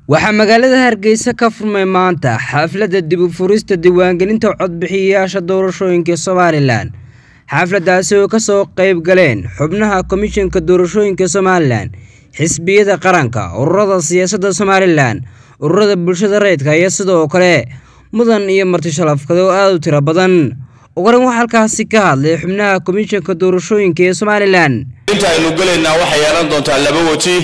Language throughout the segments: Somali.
waxaa magaalada Hargeysa ka furmay maanta xafladda dib u furista diiwaangelinta codbixiyayaasha doorashooyinka Somaliland. xafladdaasi oo ka soo qayb galeen xubnaha komishanka doorashooyinka Somaliland, xisbiyada qaranka, ururada siyaasadda Somaliland, ururada bulshada rayidka iyo sidoo kale mudan iyo marti sharafkooda oo aad u tiro badan. ugu waxa halkaasi ka hadlay xubnaha komishanka doorashooyinka ee Somaliland. inta aynu galeynaa waxa yeelan doontaa laba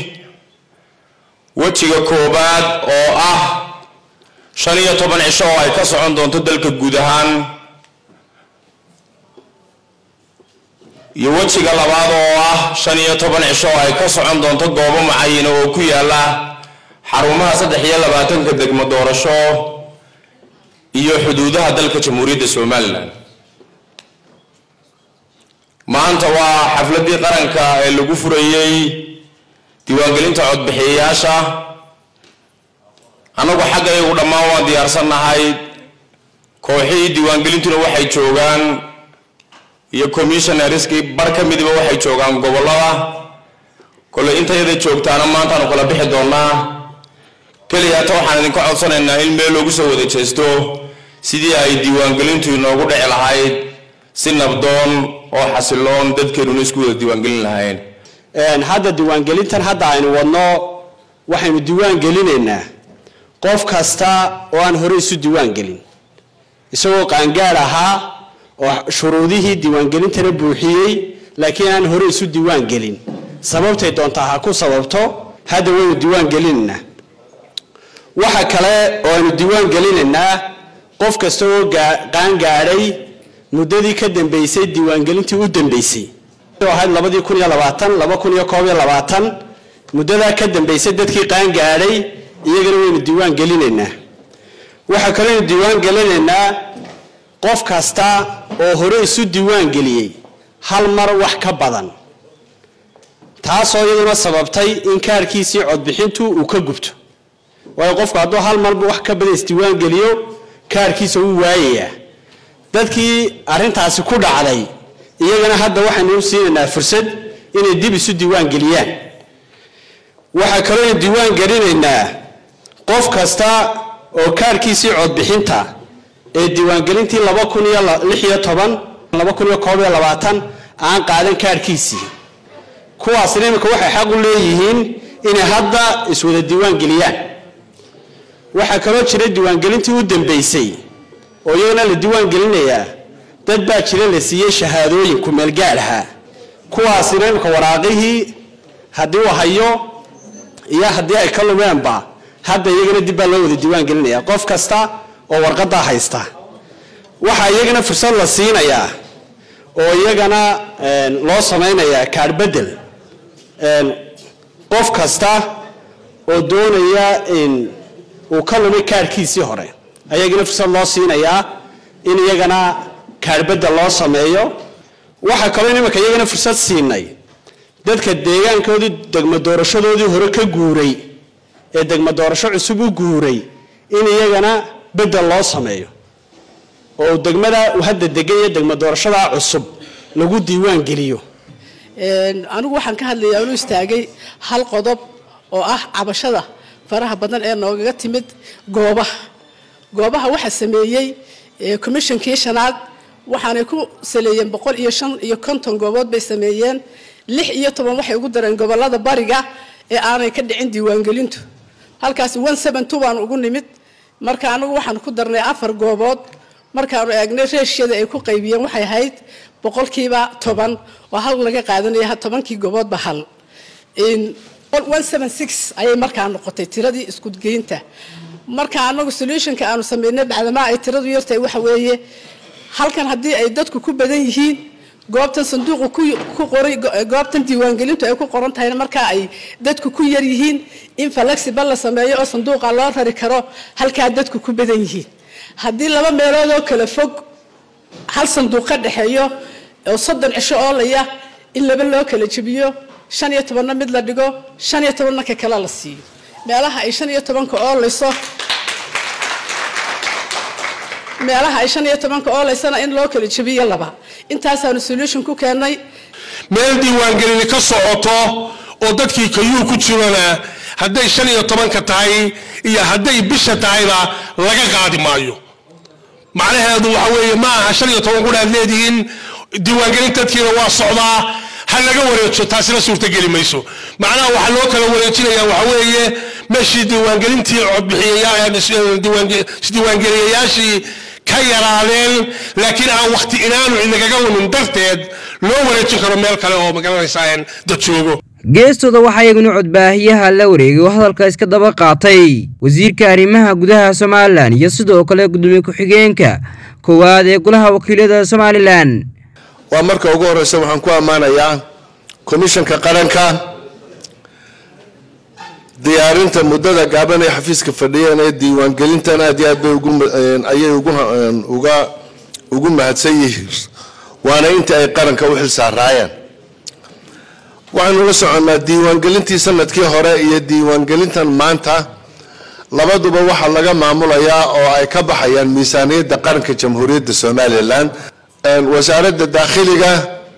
wajiga koobaad oo ah 15 cisho oo ay ka socon doonto dalka guud ahaan, iyo wajiga labaad oo ah 15 cisho oo ay ka socon doonto goobo macayina oo ku yaala xarumaha 23 degmo doorasho iyo xuduudaha dalka Jamhuuriyadda Somaliland. maanta waa xafladii qaranka ee lagu furayay diiwaangelinta codbixiyayaasha. anagu xagga ay u dhamaan waan diyaarsanahay, kooxii diiwaangelintuna waxay joogaan iyo commissionerski bar ka midba waxay joogaan gobolada. kale intayada joogtaana maanta aanu kala bixi doonaa. kaliya waxaan idinka codsanaynaa in meel loogu soo wada jeesto sidii ay diiwaangelintu inoogu dhici lahayd si nabdoon oo xasiloon dadkeenu isku wada diiwaangelin lahayn. hadda diiwaangelintan hadda aynu wadno waxaynu diiwaangelinaynaa qof kasta oo aan hore isu diiwaangelin, isagoo qaangaar ahaa oo shuruudihii diiwaangelintana buuxiyay laakiin aan hore isu diiwaangelin. sababtay doontaa ha ku sababto, hadda waynu diiwaangelinaynaa. waxa kale oo aynu diiwaangelinaynaa qof kasta oo qaangaaray muddadii ka dambeysay diiwaangelintii u dambeysay waxaad 2020 muddada ka dambeysay dadkii qaan gaaray iyagana waynu diiwaan gelinaynaa. waxa kale oo diiwaan gelinaynaa qof kasta oo hore isu diiwaan geliyay hal mar wax ka badan, taasoo iyaduna sababtay in kaarkiisii codbixintu uu ka gubto. waayo qofku hadduu hal mar wax ka badan is diiwaan geliyo kaarkiisa uu waayayaa. dadkii arrintaasi ku dhacday iyagana hadda waxaanu u siinaynaa fursad inay dib isu diiwaan geliyaan. waxa kale oo diiwaan gelinaynaa qof kasta oo kaarkiisii codbixinta ee diiwaangelintii 2016 aan qaadan kaarkiisii. kuwaasna imika waxay xaq u leeyihiin inay hadda iswada diiwaan geliyaan. waxa kale oo jira diiwaangelintii u dambeysay oo iyagana la diiwaan gelinayaa dad baa jira la siiyay shahaadooyin ku meel gaar ah. kuwaasina imika waraaqihii haddii uu hayo iyo haddii ay ka lumeenba hadda iyagana dib baa loo wada diiwaan gelinayaa. qof kasta oo warqadda haysta waxaa iyagana fursad la siinayaa oo iyagana loo samaynayaa kaar bedel. qof kasta oo doonaya in uu ka lumay kaarkiisii hore ayagana fursad loo siinayaa in iyagana kaarbada loo sameeyo. waxa kale in imika iyagana fursad siinay dadka deegaankoodii degmo doorashadoodii hore ka guuray ee degmo doorasho cusub u guuray in iyagana bedel loo sameeyo oo degmada uu hadda degay degmo doorashada cusub lagu diiwaan geliyo. anigu waxaan ka hadlayaa inuu istaagay hal qodob oo ah cabashada faraha badan ee nooga timid goobaha waxa sameeyay commissionkii shanaad waxaanay ku saleeyeen 150 goobood bay sameeyeen. 16 waxay ugu dareen gobolada bariga ee aanay ka dhicin diiwaangelintu. halkaas 172 baan ugu nimid. marka anagu waxaan ku darnay 4 goobood. markaanu eegnay reeshiyada ay ku qaybiyeen waxay ahayd 10% oo hal laga qaadanaya 10kii gooboodba hal. 176 ayay markaa noqotay tiradii isku geynta. marka anagu solutionka aanu sameeynay bacdama ay tiradu yartay waxa weeye halkan hadii ay dadku ku badan yihiin goobtan sanduuq ku qoray goobtan diiwaangelintu ay ku qoran tahay marka ay dadku ku yar yihiin in flexible la sameeyo oo sanduuqa loo rari karo halka dadku ku badan yihiin. hadii laba meelood oo kala fog hal sanduuq ka dhaxeeyo oo 30 cisho oo laya in laba loo kala jabiyo 15 mid la dhigo 15 ka kala la siiyo. meelaha ay 15 oo layso meelaha ay 15 oo laysana in loo kala jabiyo laba. intaas aanu solution ku keenay. meel diiwaangelin ka socoto oo dadkii kayuu ku jirana hadday 15 tahay iyo hadday bisha tahayba laga qaadi maayo macnaheedu waxa weeye ma aha 15 quraad leedihiin diiwaangelinta dadkiina waa socdaa hal laga wareejiyo taasina suurtagali mayso macnaha waxa loo kala wareejinayaa waxa weeye meeshii diiwaangelintii diiwaangeliyayaashii ka yaraadeen laakiin aan waqti inaanu inagaga wanin darteed loo wareejin karo meel kale oo magaranaysaa dad joogo geestooda waxaa iyaguna codbaahiyaha la wareegay oo hadalka iska daba qaatay wasiirka arrimaha gudaha Somaliland iyo sidoo kale gudoomiye ku-xigeenka koowaad ee golaha wakiilada Somaliland waa marka ugu horeysa waxaan ku amaanayaa komishanka qaranka diyaarinta muddada gaaban ee xafiiska fadhiyeen ee diiwaangelintan aad ugu mahadsan yihiin waana inta ay qaranka u xilsaarayeen waxaanu la soconaa diiwaangelintii sanadkii hore iyo diiwaangelintan maanta labaduba waxa laga maamulayaa oo ay ka baxayaan miisaaniyadda qaranka jamhuuriyadda Somaliland wasaaradda dakhliga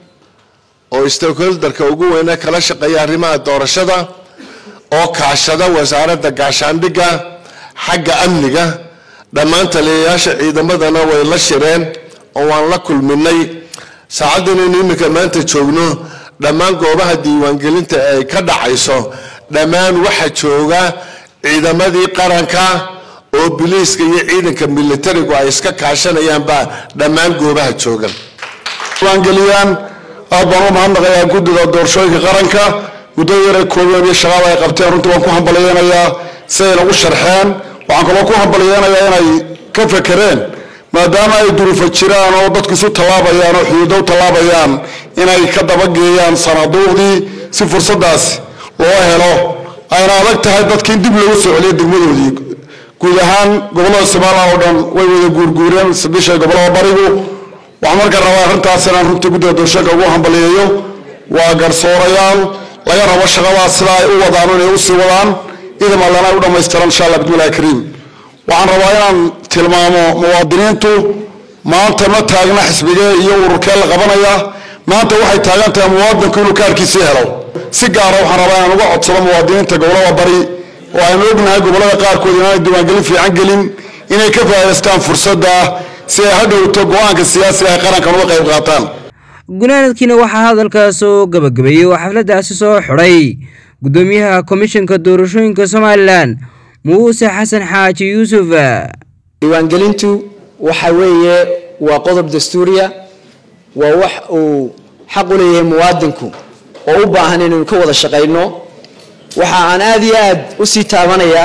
oo stakeholderka ugu weyn kala shaqeeya arrimaha doorashada oo kaashada wasaaradda gaashaandhigga xagga amniga dhammaan taliyayaasha ciidamadana way la shireen oo waan la kulminay saacadan imika maanta joogno dhammaan goobaha diiwaangelinta ay ka dhacayso dhammaan waxa jooga ciidamadii qaranka oo biliiska iyo ciidanka militariga ay iska kaashanayaan ba dhammaan goobaha joogan diiwaangeliyaan aabaan u mahadnaqayaa guddida doorashooyinka qaranka muddo yar kooban iyo shaqada ay qabteen runtii waan ku hambalyeeynayaa say lagu sharxeen waxaan kaloo ku hambalyeenayaa inay ka fakareen maadaama ay duruufo jiraan oo dadku isu talaabayaan oo xuduudo u talaabayaan inay ka dabageeyaan sanaaduuqdii si fursadaas loo helo ayna adag tahay dadkii dib loogu soo celiyo degmadoodii guud ahaan gobolada Soomaaliya oo dhan way wada guurguureen sabisha gobolada barigu waxaan markaa rabaa arrintaas inaan runtii guddida doorashada ugu hambalyeeyo waa garsoorayaal laga rabo shaqadaas sida ay u wadaan inay u sii wadaan idin allana u dhameystiran insha Allah bismillaahi kariim waxaan rabaa inaan tilmaamo muwaadiniintu maanta ma taagna xisbiga iyo ururkee la qabanaya maanta waxay taagan tahay muwaadinku inuu kaarkiisa helo si gaar ah waxaan rabaa inaan uga codsado muwaadiniinta gobolada bari oo aynu ognahay gobolada qaarkood inay diiwaangelin fiican gelin inay ka faa'iideystaan fursadda si ay hadhowto go'aanka siyaasiga ay qarankan uga qayb qaataan gunaanadkiina waxaa hadalkaas soo gabagabeeyay oo xafladaasi soo xidhay gudoomiyaha komishanka doorashooyinka Somaliland Muuse Xasan Xaaji Yuusuf diiwaangelintu waxa weeye waa qodob dastuuriya waa wax uu xaq u leeyahay muwaadinku oo u baahan inuu ka wada shaqeyno waxa aan aad iyo aad u sii taabanayaa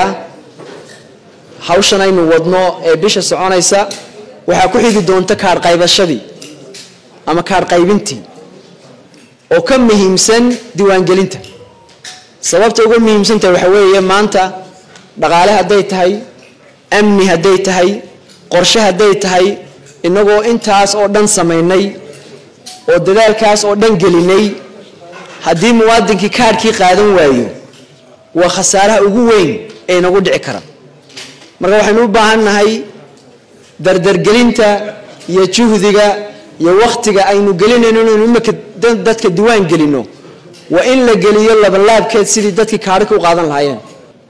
hawshan aynu wadno ee bisha soconaysa waxa ku xigi doonta kaar qaybashadii ama kaar qaybintii oo ka muhiimsan diiwaangelinta sababta ugu muhiimsan tahay waxa weeye maanta dhaqaale haday tahay amni haday tahay qorshe haday tahay inagoo intaas oo dhan sameynay oo dadaalkaas oo dhan gelinay haddii muwaadinkii kaarkii qaadan waayo waa khasaaraha ugu weyn ee nagu dhici kara marka waxaynu u baahannahay dardargelinta iyo juhdiga iyo waqtiga aynu gelinayno inaynu imika dadka diiwaan gelino waa in la geliyo labanlaabkeed sidii dadkii kaarka u qaadan lahaayeen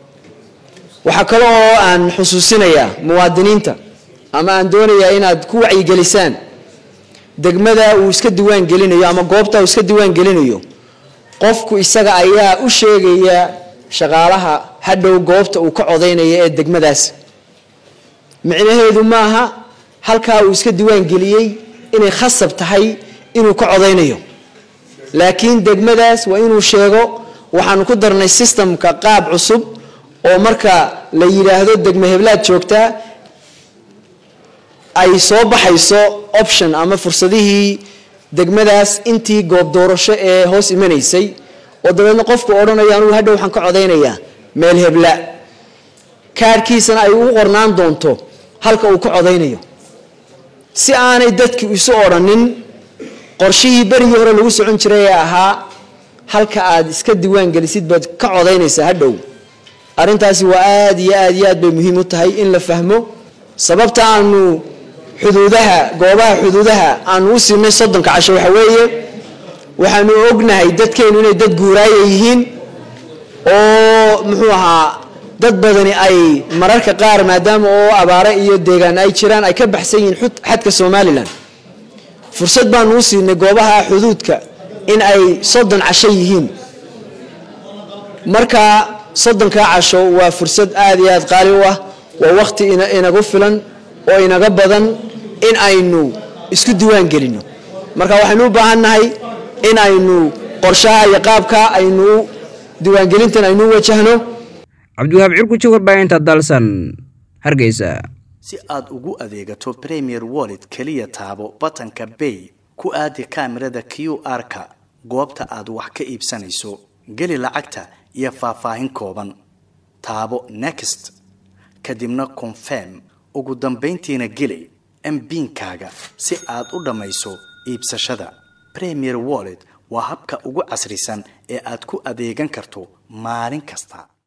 waxa kale oo aan xusuusinayaa muwaadiniinta ama aan doonayaa inaad ku wacyigelisaan degmada uu iska diiwaan gelinayo ama goobta uu iska diiwaan gelinayo qofku isaga ayaa u sheegaya shaqaalaha hadhow goobta uu ka codeynaya ee degmadaas micnaheedu maaha halkaa uu iska diiwaan geliyay inay khasab tahay inuu ka codeynayo laakiin degmadaas waa inuu sheego waxaan ku darnay systemka qaab cusub oo marka la yiraahdo degmo heblaad joogta ay soo baxayso option ama fursadihii degmadaas intii goob doorasho ee hoos imanaysay oo dabeedna qofku odhanaya anigu hadhow waxaan ka codeynayaa meel hebla kaarkiisana ay u qornaan doonto halka uu ka codeynayo si aanay dadku isu odhanin qorshihii berigii hore lagu socon jiray ee ahaa halka aad iska diiwaan gelisid baad ka codeynaysaa hadhow arrintaasi waa aad iyo aad bay muhiim u tahay in la fahmo sababta aanu goobaha xuduudaha aanu u siinay 30 casho waxa weeye waxaanu ognahay dadkeenu inay dad guuraaya yihiin oo muxuu ahaa dad badani ay mararka qaar maadaama oo abaare iyo deegaan ay jiraan ay ka baxsan yihiin xadka Somaliland fursad baan u siinay goobaha xuduudka in ay 30 casho yihiin marka 30 casho waa fursad aad iyo aad qaali u ah waa waqti inagu filan oo inaga badan in aynu isku diiwaan gelino marka waxaanu u baahanahay in aynu qorshaha iyo qaabka aynu diiwaan gelintan aynu wajahno Cabdiwahaab Cirku warbaahinta dalsan Hargeysa si aad ugu adeegato Premier Wallet kaliya taabo batanka Pay ku aadi kaamirada QR-ka goobta aad wax ka iibsanayso gali lacagta iyo faahfaahin kooban taabo Next kadibna Confirm ugu dambeyntiina gali MPin-kaaga si aad u dhamayso iibsashada Premier Wallet waa habka ugu casrisan ee aad ku adeegan karto maalin kasta